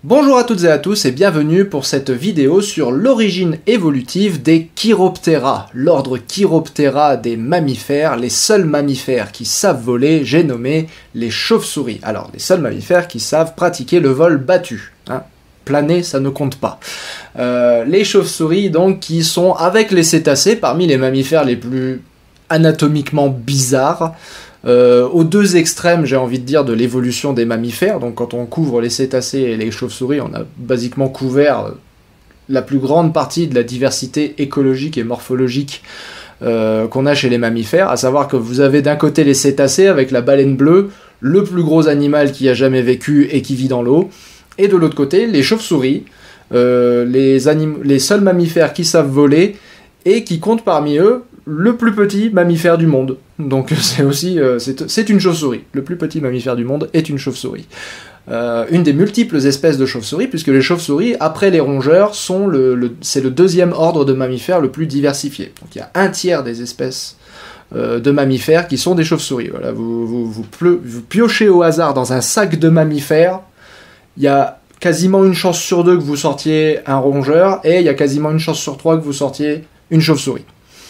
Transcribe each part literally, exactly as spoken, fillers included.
Bonjour à toutes et à tous et bienvenue pour cette vidéo sur l'origine évolutive des Chiroptera, l'ordre Chiroptera des mammifères, les seuls mammifères qui savent voler, j'ai nommé les chauves-souris. Alors, les seuls mammifères qui savent pratiquer le vol battu, hein. Planer, ça ne compte pas. Euh, les chauves-souris, donc, qui sont, avec les cétacés, parmi les mammifères les plus anatomiquement bizarres, Euh, aux deux extrêmes, j'ai envie de dire, de l'évolution des mammifères. Donc quand on couvre les cétacés et les chauves-souris, on a basiquement couvert la plus grande partie de la diversité écologique et morphologique euh, qu'on a chez les mammifères, à savoir que vous avez d'un côté les cétacés avec la baleine bleue, le plus gros animal qui a jamais vécu et qui vit dans l'eau, et de l'autre côté les chauves-souris, euh, les, anim- les seuls mammifères qui savent voler et qui comptent parmi eux le plus petit mammifère du monde. Donc c'est aussi euh, c'est, c'est une chauve-souris. Le plus petit mammifère du monde est une chauve-souris. Euh, une des multiples espèces de chauve-souris, puisque les chauves-souris, après les rongeurs, sont le, le, c'est le deuxième ordre de mammifères le plus diversifié. Donc il y a un tiers des espèces euh, de mammifères qui sont des chauves-souris. Voilà, vous, vous, vous, pleu, vous piochez au hasard dans un sac de mammifères, il y a quasiment une chance sur deux que vous sortiez un rongeur, et il y a quasiment une chance sur trois que vous sortiez une chauve-souris.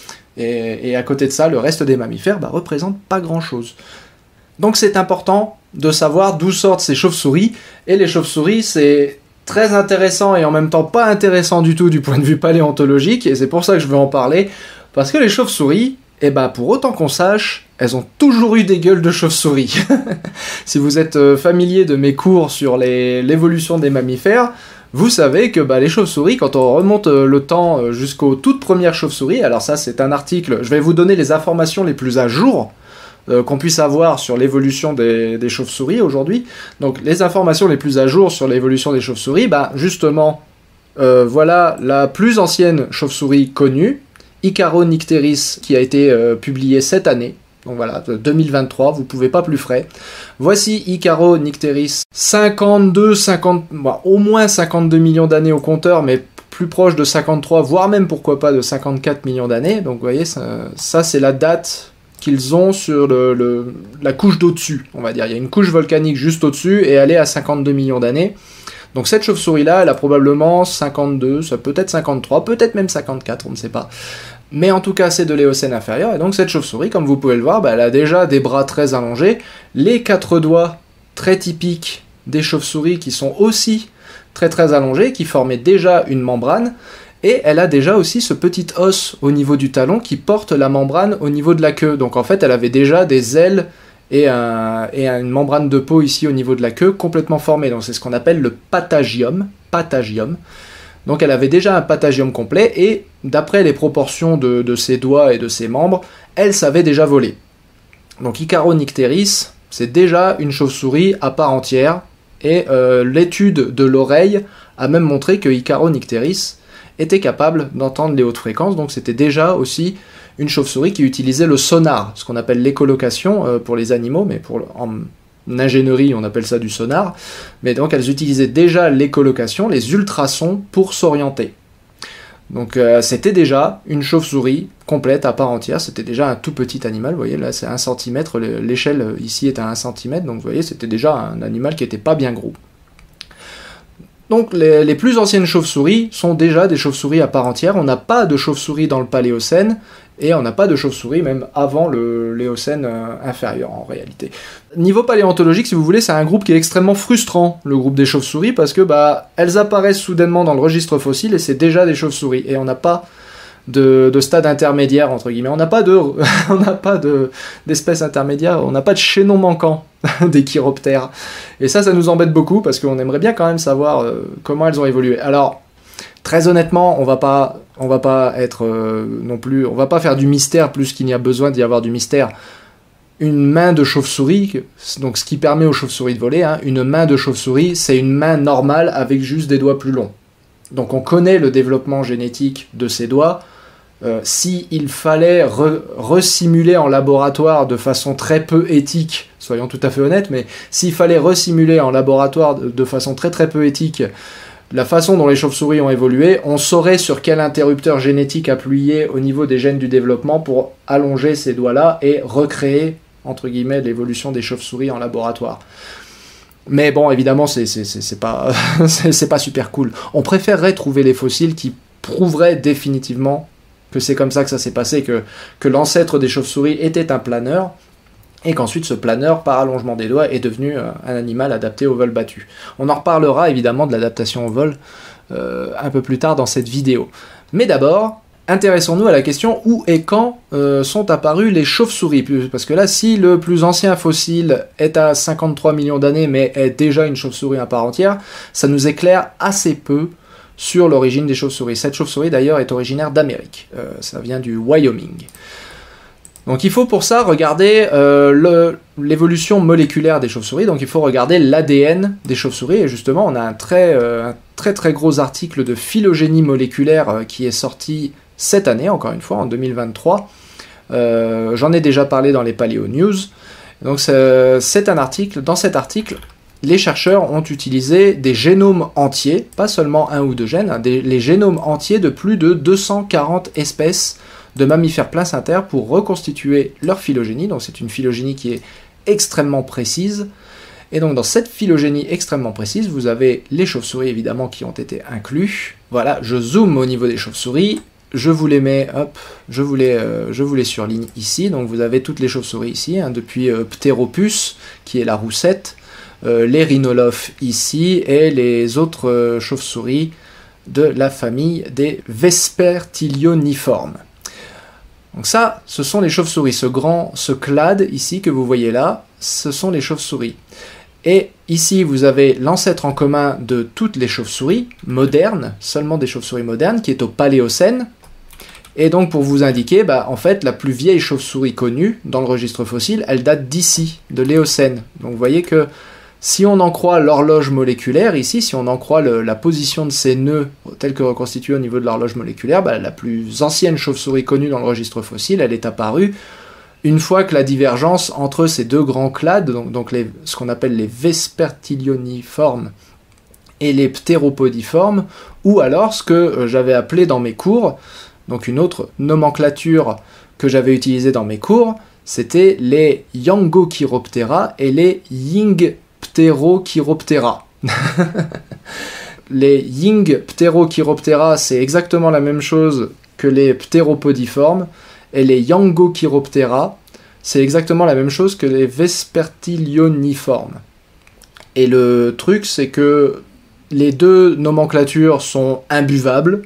Et, et à côté de ça, le reste des mammifères bah, représente pas grand-chose. Donc c'est important de savoir d'où sortent ces chauves-souris, et les chauves-souris, c'est très intéressant et en même temps pas intéressant du tout du point de vue paléontologique, et c'est pour ça que je veux en parler, parce que les chauves-souris, eh ben, pour autant qu'on sache, elles ont toujours eu des gueules de chauves-souris. Si vous êtes familier de mes cours sur les, l'évolution des mammifères, vous savez que bah, les chauves-souris, quand on remonte euh, le temps euh, jusqu'aux toutes premières chauves-souris, alors ça c'est un article, je vais vous donner les informations les plus à jour euh, qu'on puisse avoir sur l'évolution des, des chauves-souris aujourd'hui. Donc les informations les plus à jour sur l'évolution des chauves-souris, bah, justement, euh, voilà la plus ancienne chauve-souris connue, Icaronicteris, qui a été euh, publiée cette année. Donc voilà, deux mille vingt-trois, vous pouvez pas plus frais. Voici Icaronicteris, cinquante-deux, cinquante, bah, au moins cinquante-deux millions d'années au compteur, mais plus proche de cinquante-trois, voire même pourquoi pas de cinquante-quatre millions d'années. Donc vous voyez, ça, ça c'est la date qu'ils ont sur le, le, la couche d'au-dessus, on va dire. Il y a une couche volcanique juste au-dessus et elle est à cinquante-deux millions d'années. Donc cette chauve-souris-là, elle a probablement cinquante-deux, ça peut être cinquante-trois, peut-être même cinquante-quatre, on ne sait pas. Mais en tout cas, c'est de l'Éocène inférieur, et donc cette chauve-souris, comme vous pouvez le voir, bah, elle a déjà des bras très allongés, les quatre doigts très typiques des chauves-souris qui sont aussi très très allongés, qui formaient déjà une membrane, et elle a déjà aussi ce petit os au niveau du talon qui porte la membrane au niveau de la queue. Donc en fait, elle avait déjà des ailes et, un, et une membrane de peau ici au niveau de la queue complètement formée. Donc c'est ce qu'on appelle le patagium. Patagium. Donc elle avait déjà un patagium complet, et d'après les proportions de, de ses doigts et de ses membres, elle savait déjà voler. Donc Icaronicteris, c'est déjà une chauve-souris à part entière, et euh, l'étude de l'oreille a même montré que Icaronicteris était capable d'entendre les hautes fréquences, donc c'était déjà aussi une chauve-souris qui utilisait le sonar, ce qu'on appelle l'écholocation euh, pour les animaux, mais pour le, en En ingénierie, on appelle ça du sonar, mais donc elles utilisaient déjà l'écholocation, les ultrasons, pour s'orienter. Donc euh, c'était déjà une chauve-souris complète à part entière, c'était déjà un tout petit animal, vous voyez là c'est un centimètre, l'échelle ici est à un centimètre, donc vous voyez c'était déjà un animal qui n'était pas bien gros. Donc les, les plus anciennes chauves-souris sont déjà des chauves-souris à part entière, on n'a pas de chauves-souris dans le Paléocène, et on n'a pas de chauve-souris même avant le l'Éocène euh, inférieur en réalité. Niveau paléontologique, si vous voulez, c'est un groupe qui est extrêmement frustrant, le groupe des chauves-souris, parce que bah elles apparaissent soudainement dans le registre fossile et c'est déjà des chauves-souris, et on n'a pas de, de stade intermédiaire entre guillemets, on n'a pas de on n'a pas de d'espèces intermédiaires, on n'a pas de chaînon manquant des chiroptères. Et ça, ça nous embête beaucoup parce qu'on aimerait bien quand même savoir euh, comment elles ont évolué. Alors très honnêtement, on va pas, on va pas être euh, non plus, on va pas faire du mystère plus qu'il n'y a besoin d'y avoir du mystère. Une main de chauve-souris, donc ce qui permet aux chauves-souris de voler, hein, une main de chauve-souris, c'est une main normale avec juste des doigts plus longs. Donc on connaît le développement génétique de ces doigts. Euh, s'il fallait re- resimuler en laboratoire de façon très peu éthique, soyons tout à fait honnêtes, mais s'il fallait resimuler en laboratoire de, de façon très très peu éthique la façon dont les chauves-souris ont évolué, on saurait sur quel interrupteur génétique appuyer au niveau des gènes du développement pour allonger ces doigts-là et recréer, entre guillemets, l'évolution des chauves-souris en laboratoire. Mais bon, évidemment, c'est pas, c'est pas super cool. On préférerait trouver les fossiles qui prouveraient définitivement que c'est comme ça que ça s'est passé, que, que l'ancêtre des chauves-souris était un planeur, et qu'ensuite ce planeur, par allongement des doigts, est devenu euh, un animal adapté au vol battu. On en reparlera évidemment de l'adaptation au vol euh, un peu plus tard dans cette vidéo. Mais d'abord, intéressons-nous à la question où et quand euh, sont apparues les chauves-souris. Parce que là, si le plus ancien fossile est à cinquante-trois millions d'années, mais est déjà une chauve-souris à part entière, ça nous éclaire assez peu sur l'origine des chauves-souris. Cette chauve-souris d'ailleurs est originaire d'Amérique. Euh, ça vient du Wyoming. Donc il faut pour ça regarder euh, l'évolution moléculaire des chauves-souris, donc il faut regarder l'A D N des chauves-souris, et justement on a un très, euh, un très très gros article de phylogénie moléculaire euh, qui est sorti cette année, encore une fois, en deux mille vingt-trois. Euh, J'en ai déjà parlé dans les Paléo News. Donc c'est un article, dans cet article, les chercheurs ont utilisé des génomes entiers, pas seulement un ou deux gènes, hein, des, les génomes entiers de plus de deux cent quarante espèces de mammifères placentaires pour reconstituer leur phylogénie. Donc c'est une phylogénie qui est extrêmement précise. Et donc dans cette phylogénie extrêmement précise, vous avez les chauves-souris évidemment qui ont été inclus. Voilà, je zoome au niveau des chauves-souris. Je vous les mets, hop, je vous les, euh, je vous les surligne ici. Donc vous avez toutes les chauves-souris ici, hein, depuis euh, Pteropus, qui est la roussette, euh, les rhinolophes ici, et les autres euh, chauves-souris de la famille des Vespertilioniformes. Donc ça, ce sont les chauves-souris. Ce grand, ce clade ici que vous voyez là, ce sont les chauves-souris. Et ici, vous avez l'ancêtre en commun de toutes les chauves-souris modernes, seulement des chauves-souris modernes, qui est au Paléocène. Et donc, pour vous indiquer, bah, en fait, la plus vieille chauve-souris connue dans le registre fossile, elle date d'ici, de l'Éocène. Donc, vous voyez que si on en croit l'horloge moléculaire, ici, si on en croit le, la position de ces nœuds tels que reconstitués au niveau de l'horloge moléculaire, bah, la plus ancienne chauve-souris connue dans le registre fossile, elle est apparue une fois que la divergence entre ces deux grands clades, donc, donc les, ce qu'on appelle les Vespertilioniformes et les Ptéropodiformes, ou alors ce que euh, j'avais appelé dans mes cours, donc une autre nomenclature que j'avais utilisée dans mes cours, c'était les Yangochiroptera et les Yingpterochiroptera. Les Yingpterochiroptera, c'est exactement la même chose que les Ptéropodiformes, et les Yangochiroptera, c'est exactement la même chose que les Vespertilioniformes. Et le truc, c'est que les deux nomenclatures sont imbuvables,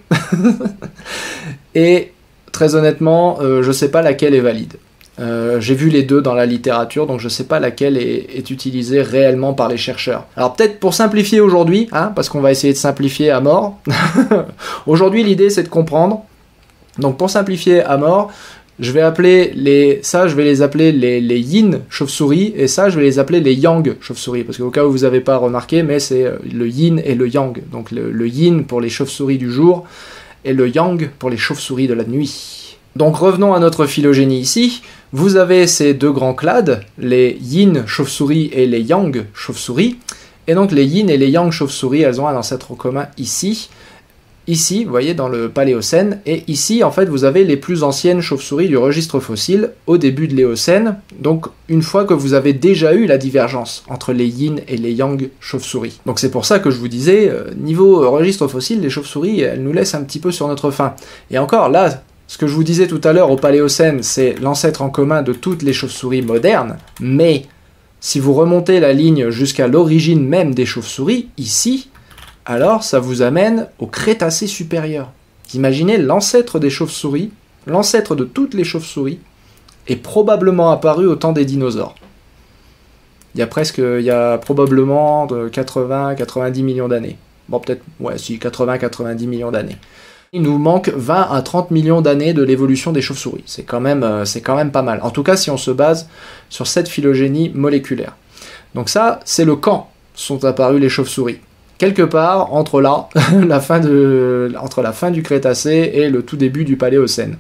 et très honnêtement, euh, je ne sais pas laquelle est valide. Euh, j'ai vu les deux dans la littérature, donc je ne sais pas laquelle est, est utilisée réellement par les chercheurs. Alors peut-être pour simplifier aujourd'hui, hein, parce qu'on va essayer de simplifier à mort, aujourd'hui l'idée c'est de comprendre. Donc pour simplifier à mort, je vais appeler les, ça je vais les appeler les, les yin chauves-souris, et ça je vais les appeler les yang chauves-souris, parce qu'au cas où vous n'avez pas remarqué, mais c'est le yin et le yang. Donc le, le yin pour les chauves-souris du jour, et le yang pour les chauves-souris de la nuit. Donc revenons à notre phylogénie ici. Vous avez ces deux grands clades, les yin chauves-souris et les yang chauves-souris, et donc les yin et les yang chauves-souris, elles ont un ancêtre commun ici. Ici, vous voyez, dans le Paléocène, et ici, en fait, vous avez les plus anciennes chauves-souris du registre fossile au début de l'Éocène, donc une fois que vous avez déjà eu la divergence entre les yin et les yang chauves-souris. Donc c'est pour ça que je vous disais, euh, niveau registre fossile, les chauves-souris, elles nous laissent un petit peu sur notre faim. Et encore, là, ce que je vous disais tout à l'heure au Paléocène, c'est l'ancêtre en commun de toutes les chauves-souris modernes, mais si vous remontez la ligne jusqu'à l'origine même des chauves-souris, ici, alors ça vous amène au Crétacé supérieur. Imaginez l'ancêtre des chauves-souris, l'ancêtre de toutes les chauves-souris, est probablement apparu au temps des dinosaures. Il y a presque, il y a probablement de quatre-vingts à quatre-vingt-dix millions d'années. Bon, peut-être, ouais, si, quatre-vingts à quatre-vingt-dix millions d'années. Il nous manque vingt à trente millions d'années de l'évolution des chauves-souris. C'est quand même, euh, c'est quand même pas mal. En tout cas, si on se base sur cette phylogénie moléculaire. Donc ça, c'est le quand sont apparus les chauves-souris. Quelque part entre là, la fin de, entre la fin du Crétacé et le tout début du Paléocène.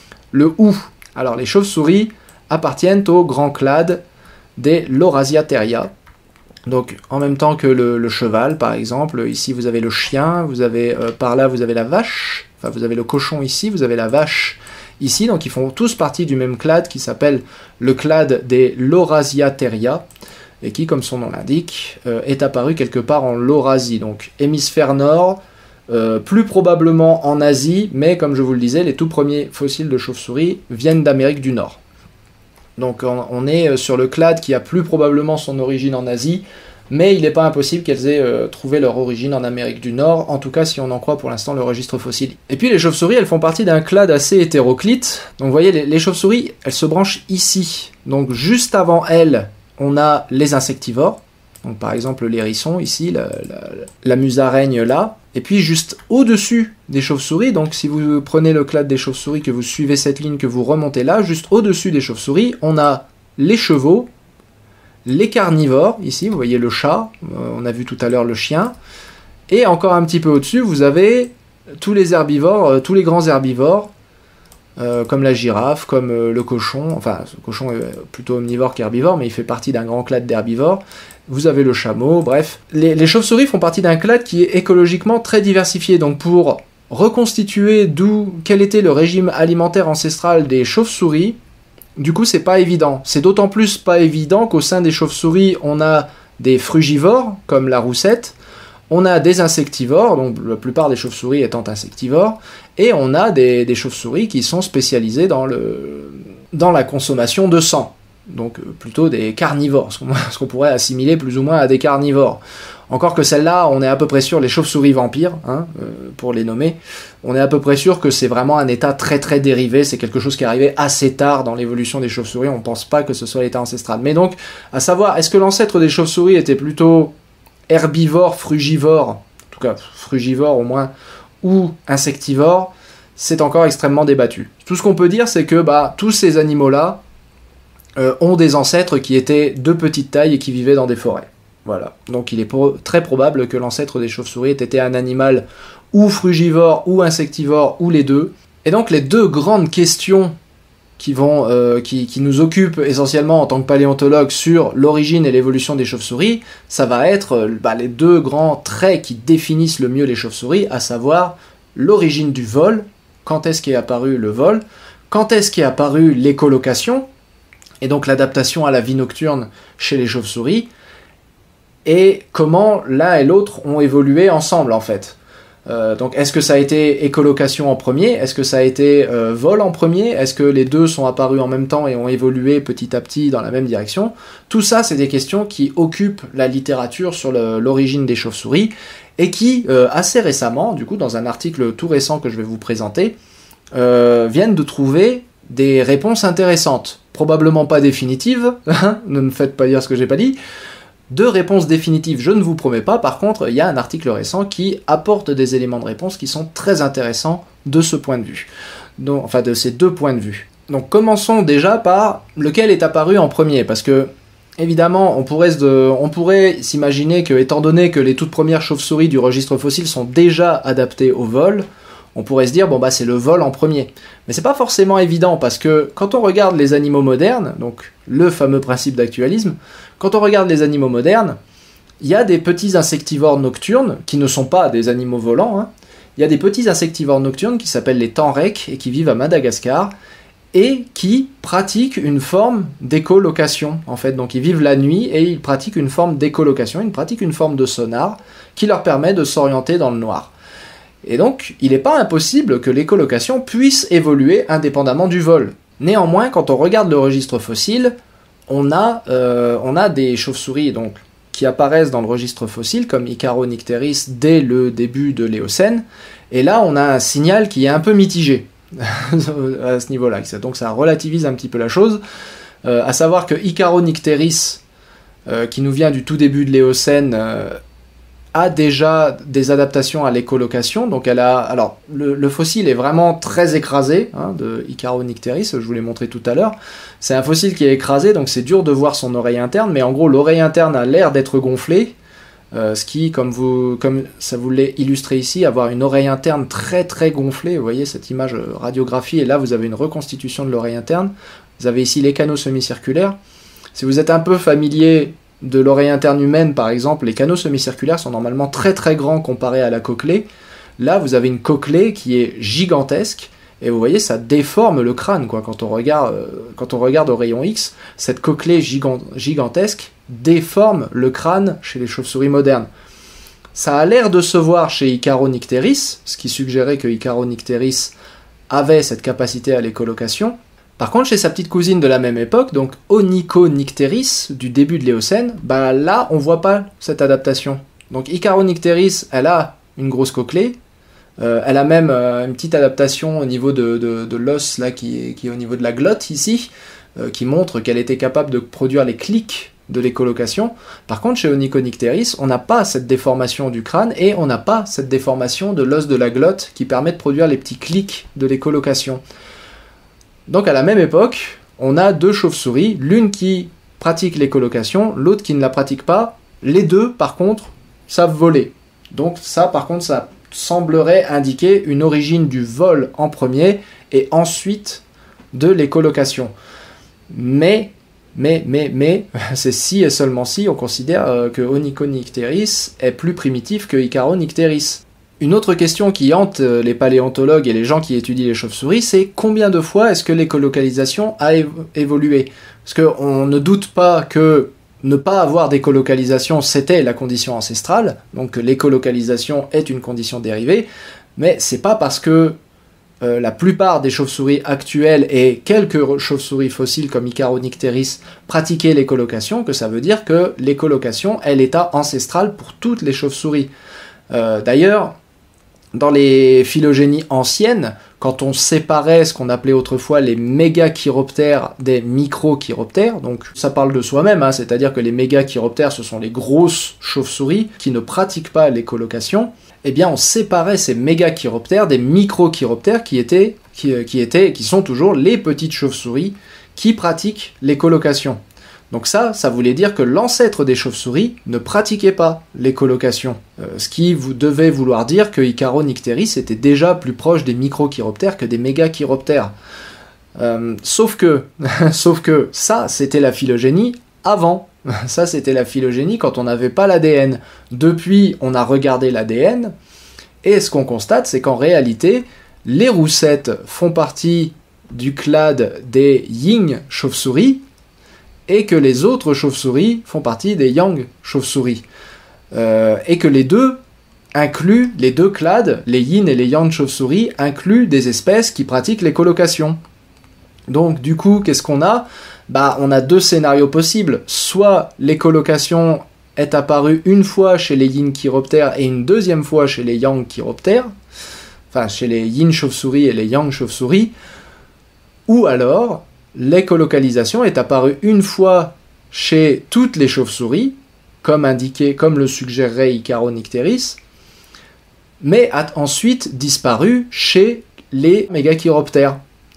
Le où. Alors les chauves-souris appartiennent au grand clade des Laurasiatheria. Donc en même temps que le, le cheval par exemple, ici vous avez le chien, vous avez euh, par là vous avez la vache, enfin vous avez le cochon ici, vous avez la vache ici, donc ils font tous partie du même clade qui s'appelle le clade des Laurasiatheria. et qui, comme son nom l'indique, euh, est apparu quelque part en Laurasie, donc hémisphère nord, euh, plus probablement en Asie, mais comme je vous le disais, les tout premiers fossiles de chauve-souris viennent d'Amérique du Nord. Donc on, on est sur le clade qui a plus probablement son origine en Asie, mais il n'est pas impossible qu'elles aient euh, trouvé leur origine en Amérique du Nord, en tout cas si on en croit pour l'instant le registre fossile. Et puis les chauves-souris, elles font partie d'un clade assez hétéroclite. Donc vous voyez, les, les chauves-souris, elles se branchent ici. Donc juste avant elles, on a les insectivores. Donc par exemple l'hérisson ici, la, la, la musaraigne là. Et puis juste au-dessus des chauves-souris, donc si vous prenez le clade des chauves-souris, que vous suivez cette ligne, que vous remontez là, juste au-dessus des chauves-souris, on a les chevaux, les carnivores, ici vous voyez le chat, euh, on a vu tout à l'heure le chien, et encore un petit peu au-dessus, vous avez tous les herbivores, euh, tous les grands herbivores, euh, comme la girafe, comme euh, le cochon, enfin ce cochon est plutôt omnivore qu'herbivore, mais il fait partie d'un grand clade d'herbivores. Vous avez le chameau, bref. Les, les chauves-souris font partie d'un clade qui est écologiquement très diversifié, donc pour reconstituer d'où quel était le régime alimentaire ancestral des chauves-souris, du coup c'est pas évident. C'est d'autant plus pas évident qu'au sein des chauves-souris, on a des frugivores, comme la roussette, on a des insectivores, donc la plupart des chauves-souris étant insectivores, et on a des, des chauves-souris qui sont spécialisées dans, le, dans la consommation de sang. Donc plutôt des carnivores, ce qu'on pourrait assimiler plus ou moins à des carnivores. Encore que celle-là, on est à peu près sûr, les chauves-souris vampires, hein, euh, pour les nommer, on est à peu près sûr que c'est vraiment un état très très dérivé, c'est quelque chose qui est arrivé assez tard dans l'évolution des chauves-souris, on ne pense pas que ce soit l'état ancestral. Mais donc, à savoir, est-ce que l'ancêtre des chauves-souris était plutôt herbivore, frugivore, en tout cas frugivore au moins, ou insectivore, c'est encore extrêmement débattu. Tout ce qu'on peut dire, c'est que bah, tous ces animaux-là, Euh, ont des ancêtres qui étaient de petite taille et qui vivaient dans des forêts. Voilà. Donc il est pro- très probable que l'ancêtre des chauves-souris ait été un animal ou frugivore ou insectivore ou les deux. Et donc les deux grandes questions qui, vont, euh, qui, qui nous occupent essentiellement en tant que paléontologues sur l'origine et l'évolution des chauves-souris, ça va être euh, bah, les deux grands traits qui définissent le mieux les chauves-souris, à savoir l'origine du vol, quand est-ce qu'est apparu le vol, quand est-ce qu'est apparue l'écolocation, et donc l'adaptation à la vie nocturne chez les chauves-souris, et comment l'un et l'autre ont évolué ensemble en fait. Euh, donc est-ce que ça a été écolocation en premier? Est-ce que ça a été euh, vol en premier? Est-ce que les deux sont apparus en même temps et ont évolué petit à petit dans la même direction? Tout ça, c'est des questions qui occupent la littérature sur le, l'origine des chauves-souris, et qui, euh, assez récemment, du coup dans un article tout récent que je vais vous présenter, euh, viennent de trouver des réponses intéressantes. Probablement pas définitives, ne me faites pas dire ce que j'ai pas dit. De réponses définitives, je ne vous promets pas. Par contre, il y a un article récent qui apporte des éléments de réponse qui sont très intéressants de ce point de vue. Donc, enfin, de ces deux points de vue. Donc, commençons déjà par lequel est apparu en premier, parce que évidemment, on pourrait, se, on pourrait s'imaginer que, étant donné que les toutes premières chauves-souris du registre fossile sont déjà adaptées au vol, on pourrait se dire, bon bah c'est le vol en premier. Mais c'est pas forcément évident, parce que quand on regarde les animaux modernes, donc le fameux principe d'actualisme, quand on regarde les animaux modernes, il y a des petits insectivores nocturnes, qui ne sont pas des animaux volants, hein. Il y a des petits insectivores nocturnes qui s'appellent les tenrecs, et qui vivent à Madagascar, et qui pratiquent une forme d'écolocation, en fait. Donc ils vivent la nuit, et ils pratiquent une forme d'écolocation, ils pratiquent une forme de sonar, qui leur permet de s'orienter dans le noir. Et donc, il n'est pas impossible que l'écolocation puisse évoluer indépendamment du vol. Néanmoins, quand on regarde le registre fossile, on a, euh, on a des chauves-souris donc, qui apparaissent dans le registre fossile, comme Icaronicteris dès le début de l'Éocène, et là on a un signal qui est un peu mitigé à ce niveau-là. Donc ça relativise un petit peu la chose, euh, à savoir que Icaronicteris, euh, qui nous vient du tout début de l'Éocène, euh, a déjà des adaptations à l'écolocation, donc elle a, alors le, le fossile est vraiment très écrasé, hein, de Icaronicteris, je vous l'ai montré tout à l'heure, c'est un fossile qui est écrasé, donc c'est dur de voir son oreille interne, mais en gros l'oreille interne a l'air d'être gonflée, euh, ce qui, comme, vous, comme ça vous l'est illustré ici, avoir une oreille interne très très gonflée, vous voyez cette image radiographie, et là vous avez une reconstitution de l'oreille interne, vous avez ici les canaux semi-circulaires, si vous êtes un peu familier de l'oreille interne humaine, par exemple, les canaux semi-circulaires sont normalement très très grands comparés à la cochlée. Là, vous avez une cochlée qui est gigantesque, Et vous voyez, ça déforme le crâne, quoi. Quand on regarde, euh, quand on regarde au rayon X, cette cochlée gigant, gigantesque déforme le crâne chez les chauves-souris modernes. Ça a l'air de se voir chez Icaronecteris, ce qui suggérait que Icaronecteris avait cette capacité à l'écolocation. Par contre, chez sa petite cousine de la même époque, donc Onychonycteris, du début de l'Éocène, bah là, on voit pas cette adaptation. Donc Icaronecteris, elle a une grosse cochlée, euh, elle a même euh, une petite adaptation au niveau de, de, de l'os, là, qui est, qui est au niveau de la glotte, ici, euh, qui montre qu'elle était capable de produire les clics de l'écolocation. Par contre, chez Onychonycteris, on n'a pas cette déformation du crâne, et on n'a pas cette déformation de l'os de la glotte qui permet de produire les petits clics de l'écolocation. Donc à la même époque, on a deux chauves-souris, l'une qui pratique l'écolocation, l'autre qui ne la pratique pas. Les deux, par contre, savent voler. Donc ça, par contre, ça semblerait indiquer une origine du vol en premier et ensuite de l'écolocation. Mais, mais, mais, mais, c'est si et seulement si on considère que Onychonycteris est plus primitif que Icaronecteris. Une autre question qui hante les paléontologues et les gens qui étudient les chauves-souris, c'est combien de fois est-ce que l'écolocalisation a évolué? Parce qu'on ne doute pas que ne pas avoir d'écolocalisation, c'était la condition ancestrale, donc l'écolocalisation est une condition dérivée, mais c'est pas parce que euh, la plupart des chauves-souris actuelles et quelques chauves-souris fossiles comme Icaronecteris pratiquaient l'écolocation que ça veut dire que l'écolocation est l'état ancestral pour toutes les chauves-souris. Euh, D'ailleurs, dans les phylogénies anciennes, quand on séparait ce qu'on appelait autrefois les mégachiroptères des microchiroptères, donc ça parle de soi-même, hein, c'est-à-dire que les mégachiroptères, ce sont les grosses chauves-souris qui ne pratiquent pas l'écolocation, eh bien on séparait ces mégachiroptères des microchiroptères qui étaient, qui, qui étaient, qui sont toujours les petites chauves-souris qui pratiquent l'écolocation. Donc ça, ça voulait dire que l'ancêtre des chauves-souris ne pratiquait pas l'écolocation. Euh, ce qui vous devait vouloir dire que Icaronecteris était déjà plus proche des microchiroptères que des mégachiroptères. Euh, sauf que, sauf que ça, c'était la phylogénie avant. Ça, c'était la phylogénie quand on n'avait pas l'A D N. Depuis, on a regardé l'A D N, et ce qu'on constate, c'est qu'en réalité, les roussettes font partie du clade des yin chauves-souris, et que les autres chauves-souris font partie des yang chauves-souris. Euh, et que les deux incluent, les deux clades, les yin et les yang chauves-souris, incluent des espèces qui pratiquent l'écolocation. Donc du coup, qu'est-ce qu'on a? Bah, on a deux scénarios possibles. Soit l'écolocation est apparue une fois chez les yin chiroptères et une deuxième fois chez les yang chiroptères, enfin chez les yin chauves-souris et les yang chauves-souris, ou alors l'écolocalisation est apparue une fois chez toutes les chauves-souris, comme indiqué, comme le suggérerait Icaronecteris, mais a ensuite disparu chez les mégachiroptères.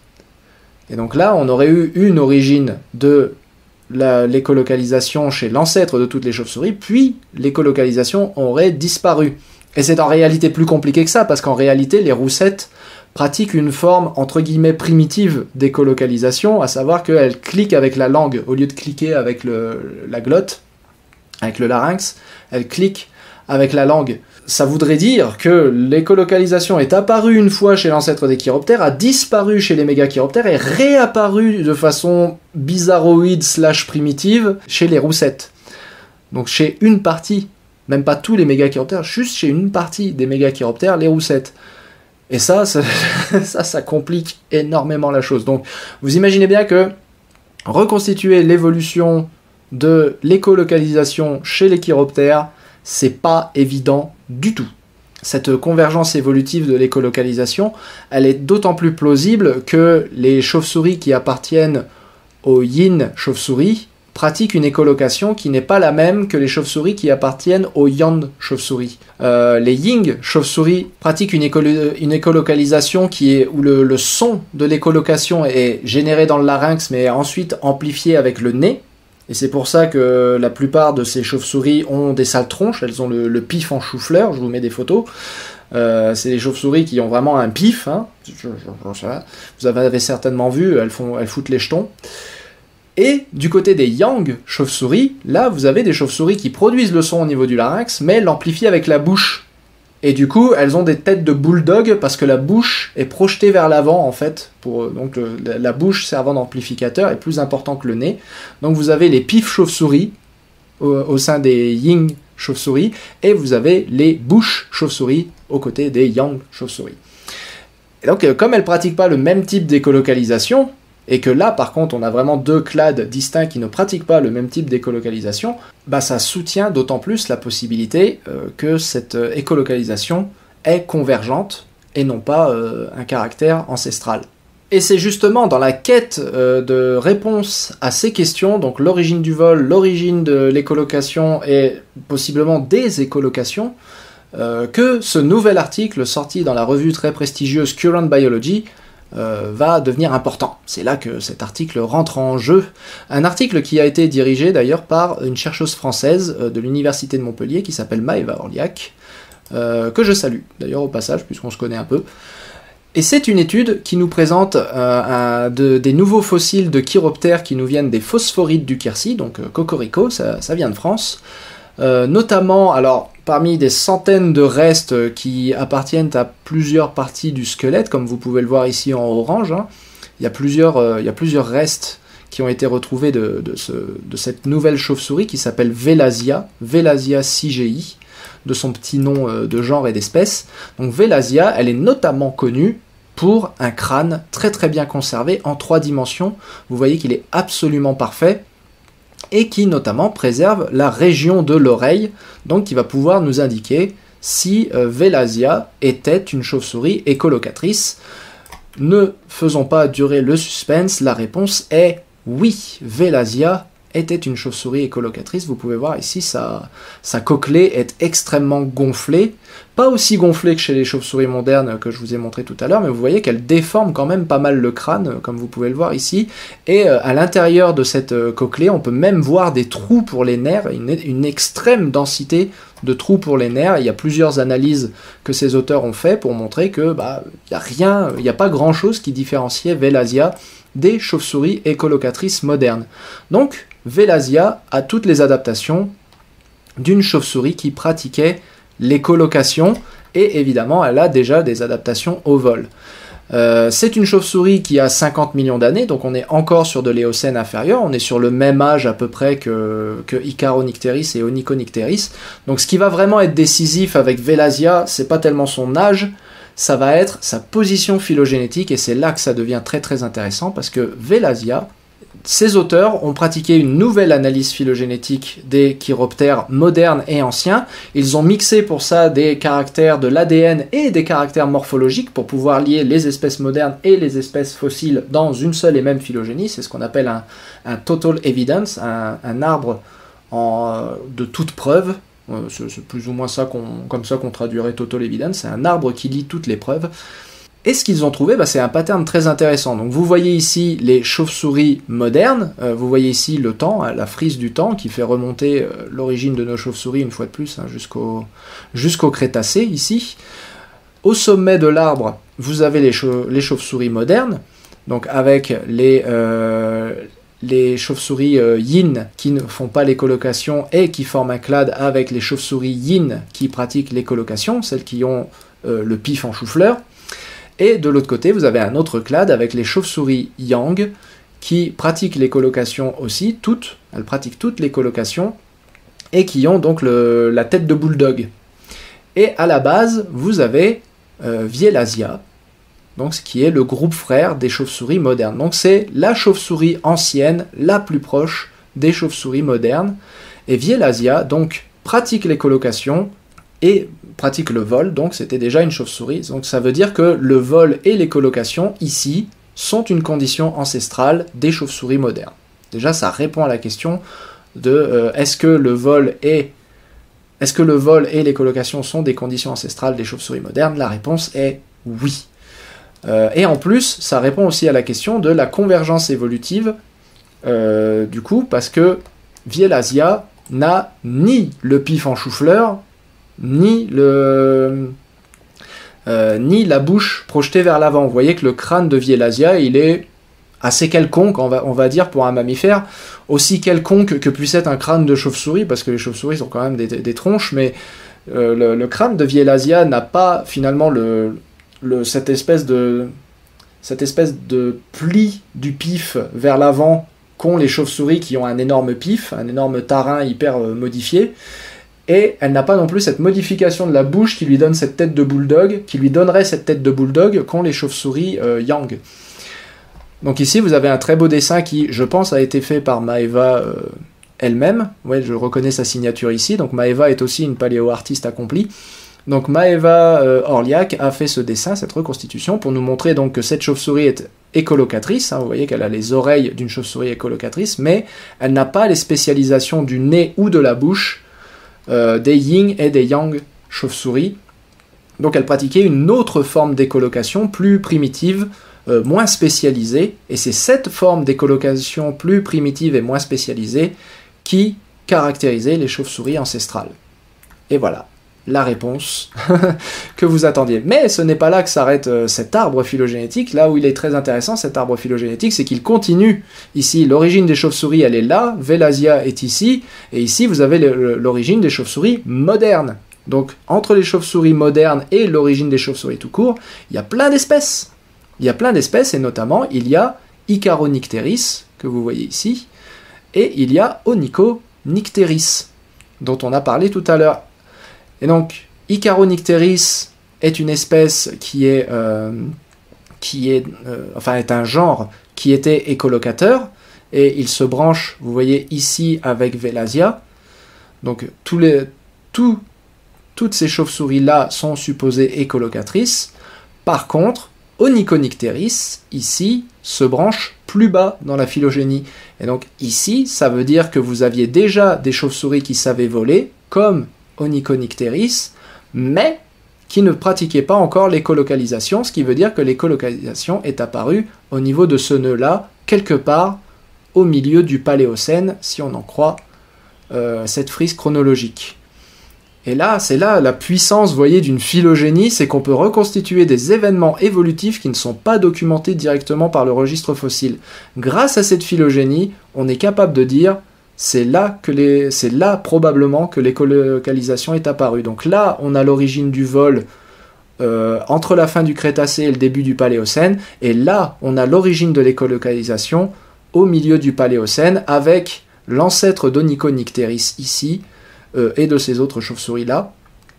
Et donc là, on aurait eu une origine de l'écolocalisation chez l'ancêtre de toutes les chauves-souris, puis l'écolocalisation aurait disparu. Et c'est en réalité plus compliqué que ça, parce qu'en réalité, les roussettes pratiquent une forme entre guillemets primitive d'écolocalisation, à savoir qu'elles cliquent avec la langue, au lieu de cliquer avec le, la glotte, avec le larynx, elles cliquent avec la langue. Ça voudrait dire que l'écolocalisation est apparue une fois chez l'ancêtre des chiroptères, a disparu chez les mégachiroptères et réapparue de façon bizarroïde slash primitive chez les roussettes. Donc chez une partie, même pas tous les mégachiroptères, juste chez une partie des mégachiroptères, les roussettes. Et ça, ça, ça, ça complique énormément la chose. Donc, vous imaginez bien que reconstituer l'évolution de l'écolocalisation chez les chiroptères, c'est pas évident du tout. Cette convergence évolutive de l'écolocalisation, elle est d'autant plus plausible que les chauves-souris qui appartiennent aux yin chauves-souris pratiquent une écolocation qui n'est pas la même que les chauves-souris qui appartiennent aux yang chauves-souris. Euh, les ying chauves-souris pratiquent une, écolo une écolocalisation qui est, où le, le son de l'écolocation est généré dans le larynx mais ensuite amplifié avec le nez. Et c'est pour ça que la plupart de ces chauves-souris ont des sales tronches, elles ont le, le pif en chou-fleur, je vous mets des photos. Euh, c'est des chauves-souris qui ont vraiment un pif, hein. Vous avez certainement vu, elles, font, elles foutent les jetons. Et du côté des yang chauves-souris, là vous avez des chauves-souris qui produisent le son au niveau du larynx, mais l'amplifient avec la bouche. Et du coup, elles ont des têtes de bulldog parce que la bouche est projetée vers l'avant, en fait. Pour, donc le, la bouche servant d'amplificateur est plus important que le nez. Donc vous avez les pifs chauves-souris au, au sein des yin chauves-souris, et vous avez les bouches chauves-souris aux côtés des yang chauves-souris. Et donc, euh, comme elles ne pratiquent pas le même type d'écolocalisation, et que là, par contre, on a vraiment deux clades distincts qui ne pratiquent pas le même type d'écolocalisation, bah ça soutient d'autant plus la possibilité euh, que cette euh, écolocalisation est convergente et non pas euh, un caractère ancestral. Et c'est justement dans la quête euh, de réponse à ces questions, donc l'origine du vol, l'origine de l'écolocation et possiblement des écolocations, euh, que ce nouvel article sorti dans la revue très prestigieuse Current Biology Euh, va devenir important. C'est là que cet article rentre en jeu. Un article qui a été dirigé d'ailleurs par une chercheuse française euh, de l'université de Montpellier qui s'appelle Maëva Orliac, euh, que je salue d'ailleurs au passage puisqu'on se connaît un peu. Et c'est une étude qui nous présente euh, un, de, des nouveaux fossiles de chiroptères qui nous viennent des phosphorides du Quercy, donc euh, Cocorico, ça, ça vient de France. Euh, notamment, alors parmi des centaines de restes qui appartiennent à plusieurs parties du squelette, comme vous pouvez le voir ici en orange, hein, il y a plusieurs, euh, il y a plusieurs restes qui ont été retrouvés de, de, ce, de cette nouvelle chauve-souris qui s'appelle Velasia, Velasia cgi, de son petit nom euh, de genre et d'espèce. Donc Velasia, elle est notamment connue pour un crâne très très bien conservé en trois dimensions. Vous voyez qu'il est absolument parfait, et qui notamment préserve la région de l'oreille, donc qui va pouvoir nous indiquer si euh, Velasia était une chauve-souris écolocatrice. Ne faisons pas durer le suspense, la réponse est oui, Velasia était une chauve-souris écolocatrice. Vous pouvez voir ici, sa, sa cochlée est extrêmement gonflée, pas aussi gonflée que chez les chauves-souris modernes que je vous ai montré tout à l'heure, mais vous voyez qu'elle déforme quand même pas mal le crâne, comme vous pouvez le voir ici, et euh, à l'intérieur de cette euh, cochlée, on peut même voir des trous pour les nerfs, une, une extrême densité de trous pour les nerfs. Il y a plusieurs analyses que ces auteurs ont fait pour montrer que bah, il n'y a rien, il n'y a pas grand-chose qui différenciait Velasia des chauves-souris écolocatrices modernes. Donc, Velasia a toutes les adaptations d'une chauve-souris qui pratiquait l'écolocation, et évidemment, elle a déjà des adaptations au vol. Euh, c'est une chauve-souris qui a cinquante millions d'années, donc on est encore sur de l'Éocène inférieur, on est sur le même âge à peu près que, que Icaronecteris et Onychonecteris. Donc ce qui va vraiment être décisif avec Velasia, c'est pas tellement son âge, ça va être sa position phylogénétique, et c'est là que ça devient très très intéressant, parce que Velasia, ces auteurs ont pratiqué une nouvelle analyse phylogénétique des chiroptères modernes et anciens. Ils ont mixé pour ça des caractères de l'A D N et des caractères morphologiques pour pouvoir lier les espèces modernes et les espèces fossiles dans une seule et même phylogénie. C'est ce qu'on appelle un, un total evidence, un, un arbre en, de toute preuve. C'est, c'est plus ou moins ça qu'on, comme ça qu'on traduirait total evidence. C'est un arbre qui lie toutes les preuves. Et ce qu'ils ont trouvé, bah, c'est un pattern très intéressant. Donc vous voyez ici les chauves-souris modernes, euh, vous voyez ici le temps, hein, la frise du temps qui fait remonter euh, l'origine de nos chauves-souris une fois de plus hein, jusqu'au, jusqu'au Crétacé ici. Au sommet de l'arbre, vous avez les, chau- les chauves-souris modernes, donc avec les, euh, les chauves-souris euh, yin qui ne font pas l'écolocation et qui forment un clade avec les chauves-souris yin qui pratiquent l'écolocation, celles qui ont euh, le pif en chou-fleur. Et de l'autre côté, vous avez un autre clade avec les chauves-souris yang qui pratiquent l'écolocation aussi, toutes, elles pratiquent toutes l'écolocation, et qui ont donc le, la tête de bulldog. Et à la base, vous avez euh, Velasia, donc ce qui est le groupe frère des chauves-souris modernes. Donc c'est la chauve-souris ancienne, la plus proche des chauves-souris modernes. Et Velasia, donc, pratique l'écolocation et pratique le vol, donc c'était déjà une chauve-souris. Donc ça veut dire que le vol et l'écolocation, ici, sont une condition ancestrale des chauves-souris modernes. Déjà, ça répond à la question de euh, est-ce que le vol et est-ce que le vol et l'écolocation sont des conditions ancestrales des chauves-souris modernes? La réponse est oui. Euh, et en plus, ça répond aussi à la question de la convergence évolutive, euh, du coup, parce que Velasia n'a ni le pif en chou-fleur, ni le euh, ni la bouche projetée vers l'avant. Vous voyez que le crâne de Velasia, il est assez quelconque, on va, on va dire, pour un mammifère, aussi quelconque que puisse être un crâne de chauve-souris, parce que les chauves-souris sont quand même des, des tronches, mais Euh, le, le crâne de Vielasia n'a pas finalement le, le, cette, espèce de, cette espèce de pli du pif vers l'avant qu'ont les chauves-souris qui ont un énorme pif, un énorme tarin hyper euh, modifié. Et elle n'a pas non plus cette modification de la bouche qui lui donne cette tête de bulldog, qui lui donnerait cette tête de bulldog qu'ont les chauves-souris euh, Yang. Donc ici, vous avez un très beau dessin qui, je pense, a été fait par Maeva euh, elle-même. Ouais, je reconnais sa signature ici. Donc Maeva est aussi une paléo-artiste accomplie. Donc Maeva euh, Orliac a fait ce dessin, cette reconstitution, pour nous montrer donc que cette chauve-souris est écolocatrice. Hein, vous voyez qu'elle a les oreilles d'une chauve-souris écolocatrice, mais elle n'a pas les spécialisations du nez ou de la bouche Euh, des yin et des yang chauves-souris. Donc elle pratiquait une autre forme d'écolocation plus primitive, euh, moins spécialisée, et c'est cette forme d'écolocation plus primitive et moins spécialisée qui caractérisait les chauves-souris ancestrales. Et voilà, la réponse que vous attendiez. Mais ce n'est pas là que s'arrête euh, cet arbre phylogénétique. Là où il est très intéressant, cet arbre phylogénétique, c'est qu'il continue. Ici, l'origine des chauves-souris, elle est là, Vielasia est ici, et ici, vous avez l'origine des chauves-souris modernes. Donc, entre les chauves-souris modernes et l'origine des chauves-souris tout court, il y a plein d'espèces. Il y a plein d'espèces, et notamment, il y a Icaronicteris, que vous voyez ici, et il y a Onychonicteris, dont on a parlé tout à l'heure. Et donc, Icaronicteris est une espèce qui est, euh, qui est, euh, enfin, est un genre qui était écolocateur, et il se branche, vous voyez ici, avec Vielasia. Donc, tous les, tout, toutes ces chauves-souris-là sont supposées écolocatrices. Par contre, Onychonicteris, ici, se branche plus bas dans la phylogénie. Et donc, ici, ça veut dire que vous aviez déjà des chauves-souris qui savaient voler, comme Onychonicteris, mais qui ne pratiquaient pas encore l'écolocalisation, ce qui veut dire que l'écolocalisation est apparue au niveau de ce nœud-là, quelque part au milieu du Paléocène, si on en croit euh, cette frise chronologique. Et là, c'est là la puissance, vous voyez, d'une phylogénie, c'est qu'on peut reconstituer des événements évolutifs qui ne sont pas documentés directement par le registre fossile. Grâce à cette phylogénie, on est capable de dire c'est là, que les, c'est là probablement que l'écolocalisation est apparue. Donc là, on a l'origine du vol euh, entre la fin du Crétacé et le début du Paléocène, et là, on a l'origine de l'écolocalisation au milieu du Paléocène, avec l'ancêtre d'Onychonicteris ici, euh, et de ces autres chauves-souris-là,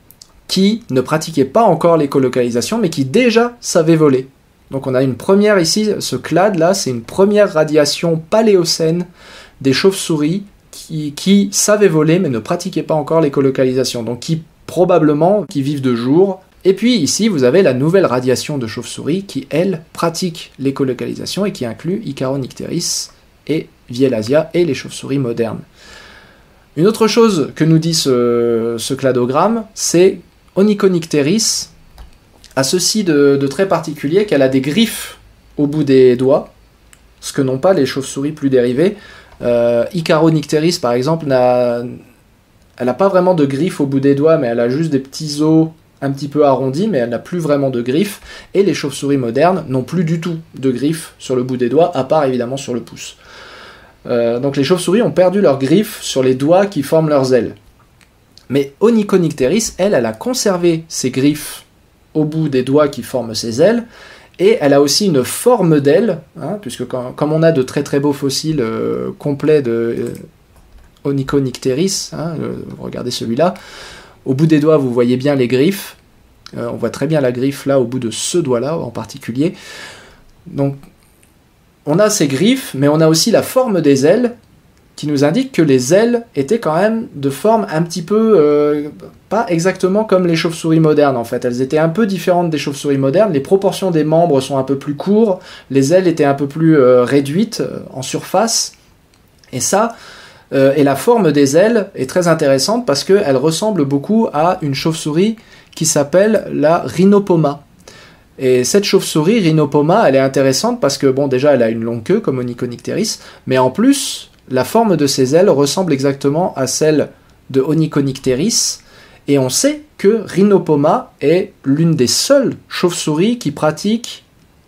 qui ne pratiquaient pas encore l'écolocalisation, mais qui déjà savaient voler. Donc on a une première ici, ce clade-là, c'est une première radiation paléocène des chauves-souris qui, qui savaient voler mais ne pratiquaient pas encore l'écolocalisation, donc qui probablement qui vivent de jour. Et puis ici vous avez la nouvelle radiation de chauves-souris qui, elle, pratique l'écolocalisation et qui inclut Icaronicteris et Vielasia et les chauves-souris modernes. Une autre chose que nous dit ce, ce cladogramme, c'est Onychonicteris a ceci de, de très particulier qu'elle a des griffes au bout des doigts, ce que n'ont pas les chauves-souris plus dérivées. Euh, Icaronicteris, par exemple, n'a, elle n'a pas vraiment de griffes au bout des doigts, mais elle a juste des petits os un petit peu arrondis, mais elle n'a plus vraiment de griffes. Et les chauves-souris modernes n'ont plus du tout de griffes sur le bout des doigts, à part évidemment sur le pouce. Euh, donc les chauves-souris ont perdu leurs griffes sur les doigts qui forment leurs ailes. Mais Onychonicteris, elle, elle a conservé ses griffes au bout des doigts qui forment ses ailes, et elle a aussi une forme d'aile, hein, puisque quand, comme on a de très très beaux fossiles euh, complets de euh, Onychonicteris, hein, euh, regardez celui-là, au bout des doigts vous voyez bien les griffes, euh, on voit très bien la griffe là au bout de ce doigt-là en particulier. Donc on a ces griffes, mais on a aussi la forme des ailes, qui nous indique que les ailes étaient quand même de forme un petit peu, euh, pas exactement comme les chauves-souris modernes en fait, elles étaient un peu différentes des chauves-souris modernes, les proportions des membres sont un peu plus courtes, les ailes étaient un peu plus euh, réduites euh, en surface, et ça, euh, et la forme des ailes est très intéressante parce qu'elle ressemble beaucoup à une chauve-souris qui s'appelle la Rhinopoma. Et cette chauve-souris, Rhinopoma, elle est intéressante parce que, bon, déjà, elle a une longue queue comme Onychonicteris, mais en plus, la forme de ses ailes ressemble exactement à celle de Onychonicteris, et on sait que Rhinopoma est l'une des seules chauves-souris qui pratiquent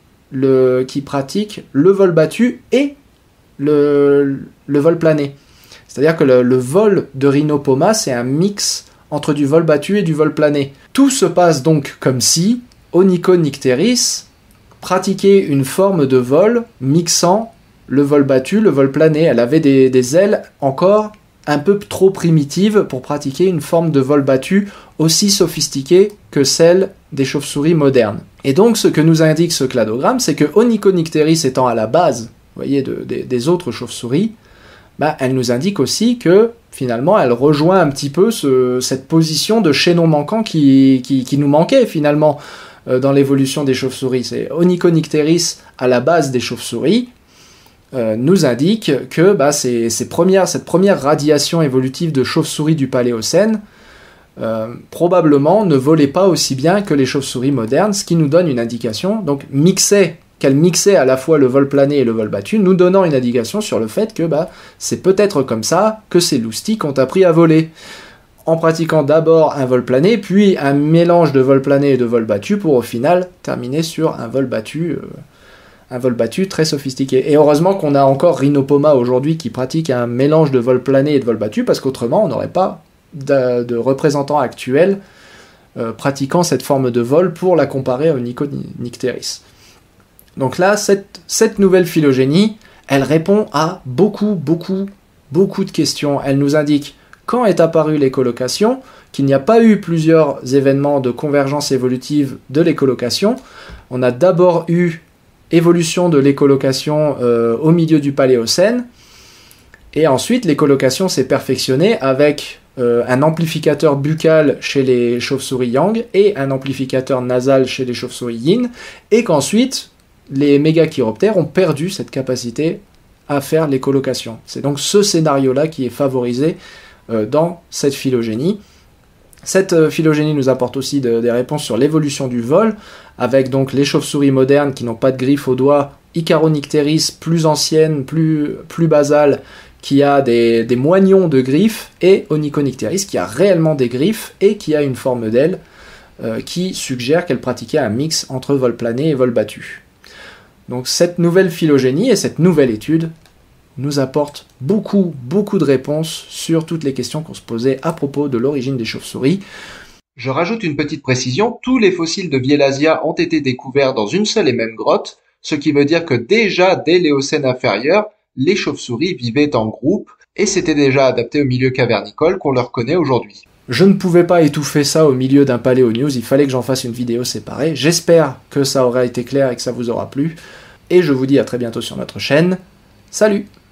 le, qui pratique le vol battu et le, le vol plané. C'est-à-dire que le, le vol de Rhinopoma, c'est un mix entre du vol battu et du vol plané. Tout se passe donc comme si Onychonycteris pratiquait une forme de vol mixant le vol battu, le vol plané. Elle avait des, des ailes encore un peu trop primitives pour pratiquer une forme de vol battu aussi sophistiquée que celle des chauves-souris modernes. Et donc ce que nous indique ce cladogramme, c'est que Onychonycteris étant à la base, vous voyez, de, de, des autres chauves-souris, bah, elle nous indique aussi que finalement elle rejoint un petit peu ce, cette position de chaînon manquant qui, qui, qui nous manquait finalement euh, dans l'évolution des chauves-souris. C'est Onychonycteris à la base des chauves-souris, Euh, nous indique que bah, ces, ces premières, cette première radiation évolutive de chauves-souris du Paléocène euh, probablement ne volait pas aussi bien que les chauves-souris modernes, ce qui nous donne une indication, donc mixait, qu'elle mixait à la fois le vol plané et le vol battu, nous donnant une indication sur le fait que bah, c'est peut-être comme ça que ces loustiques ont appris à voler, en pratiquant d'abord un vol plané, puis un mélange de vol plané et de vol battu, pour au final terminer sur un vol battu... Euh, un vol battu très sophistiqué. Et heureusement qu'on a encore Rhinopoma aujourd'hui qui pratique un mélange de vol plané et de vol battu, parce qu'autrement on n'aurait pas de, de représentants actuels euh, pratiquant cette forme de vol pour la comparer à Onychonycteris. Donc là, cette, cette nouvelle phylogénie, elle répond à beaucoup, beaucoup, beaucoup de questions. Elle nous indique quand est apparue l'écolocation, qu'il n'y a pas eu plusieurs événements de convergence évolutive de l'écolocation. On a d'abord eu évolution de l'écolocation euh, au milieu du Paléocène, et ensuite l'écolocation s'est perfectionnée avec euh, un amplificateur buccal chez les chauves-souris yang et un amplificateur nasal chez les chauves-souris yin, et qu'ensuite les mégachiroptères ont perdu cette capacité à faire l'écolocation. C'est donc ce scénario-là qui est favorisé euh, dans cette phylogénie. Cette euh, phylogénie nous apporte aussi de, des réponses sur l'évolution du vol, avec donc les chauves-souris modernes qui n'ont pas de griffes aux doigts, Icaronycteris plus ancienne, plus, plus basale, qui a des, des moignons de griffes, et Onychonycteris qui a réellement des griffes et qui a une forme d'aile euh, qui suggère qu'elle pratiquait un mix entre vol plané et vol battu. Donc cette nouvelle phylogénie et cette nouvelle étude nous apporte beaucoup, beaucoup de réponses sur toutes les questions qu'on se posait à propos de l'origine des chauves-souris. Je rajoute une petite précision, tous les fossiles de Bielasia ont été découverts dans une seule et même grotte, ce qui veut dire que déjà dès l'Éocène inférieur, les chauves-souris vivaient en groupe et s'étaient déjà adaptés au milieu cavernicole qu'on leur connaît aujourd'hui. Je ne pouvais pas étouffer ça au milieu d'un Paléo News, il fallait que j'en fasse une vidéo séparée. J'espère que ça aura été clair et que ça vous aura plu. Et je vous dis à très bientôt sur notre chaîne. Salut!